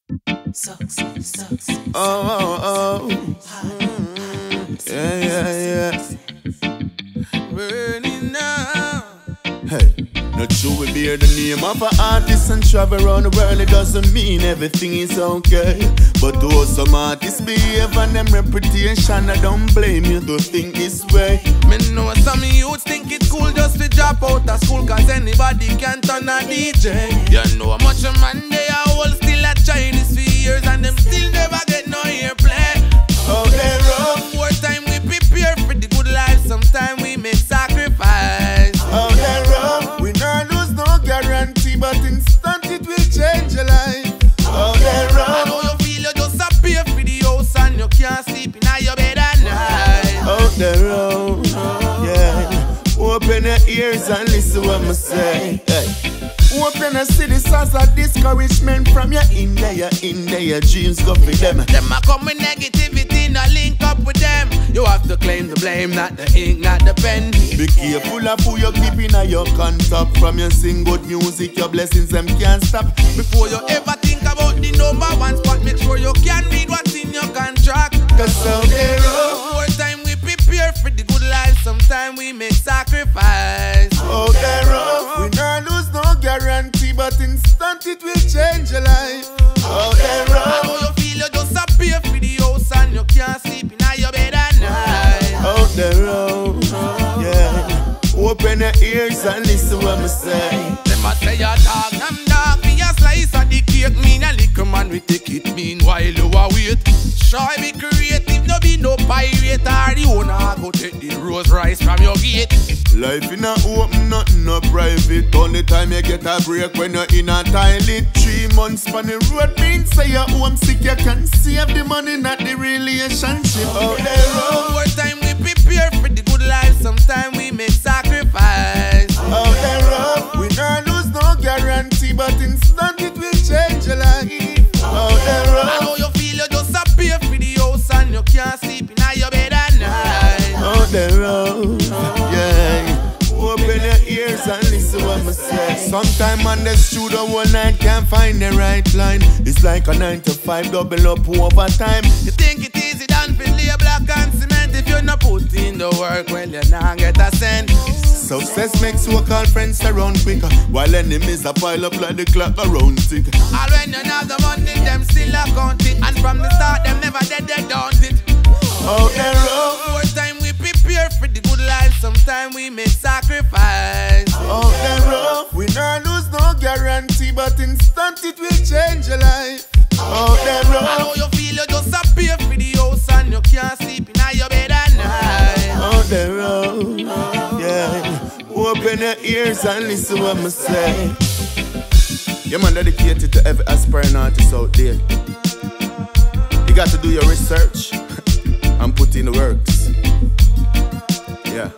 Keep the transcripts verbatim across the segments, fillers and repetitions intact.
Success, success. Oh, oh, oh. Mm, yeah, yeah, yeah. Burning now. Hey, not sure we bear the name of an artist and travel around the world. It doesn't mean everything is okay. But though some artists behave and them reputation, I don't blame you to think this way. Me know some youths think it's cool just to drop out of school, cause anybody can turn a D J. You know how much a man they are all still a Chinese for years and them still never get no airplay. Oh, they rough. More time we prepare for the good life, sometimes we make sacrifice. Oh, they rough. We not lose no guarantee, but instant it will change your life. Oh, they I rough. know you feel you just appear for the house and you can't sleep in your bed at night. Oh, they rough. Yeah. Open your ears and listen what I say. Hey. Open and see this as a discouragement from your in there, your in there, your dreams go for them. Them a come with negativity, not link up with them. You have to claim the blame, not the ink, not the pen. Be careful of who you keep in your contact. From your sing good music, your blessings them can't stop. Before you ever think about the number one spot, make sure you can read what's in your contract. Cause so they rough. More time we prepare for the good life, sometimes we make sacrifice. Oh, they rough. We not lose no guarantee, but instant it will change your life. Oh, they I rough. know you feel you just appear for the house and you can't sleep in your bed at night. Oh, they rough. Yeah. Open your ears and listen what I say. Them a say a dog, them dog, be a slice of the cake. Mean a little man we take it, meanwhile you a wait. Try be creative, no be no pirate. Or the owner go take the rose rice from your gate. Life in a open, nothing no private. Only time you get a break when you're in a toilet. Three months on the road means say you're homesick. You can save the money, not the relationship. Oh, they rough. More time we prepare for the good life, sometimes we make sacrifice. Oh, they rough. We not lose no guarantee, but instant it will change your life. Oh, they I rough. know you feel you just appear for the house and you can't sleep in your bed at night. Oh, they rough. Yeah. Open your ears and listen what I say. Sometime on the studio one night can't find the right line. It's like a nine to five double up overtime. You think it easy done for lay black and cement. If you not put in the work, well you not get a cent. Success makes so-called friends around quicker, while enemies a pile up like the clock around tick. All when you have the money, them still account it. And from the start, them never dead, they don't it. Oh, they rough. More time we prepare for the good life, sometimes we make sacrifice. Oh, they rough. We not lose no guarantee, but instant it will change your life. Oh, they I know rough. you feel you just appear for the house and you can't sleep in your bed at night. Oh, they rough. Yeah. Open your ears and listen what I say. Yeah, man, dedicated to every aspiring artist out there. You got to do your research and put in the works. Yeah.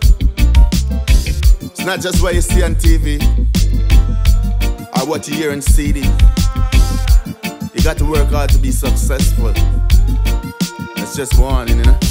It's not just what you see on T V or what you hear on C D. You got to work hard to be successful. That's just one, you know.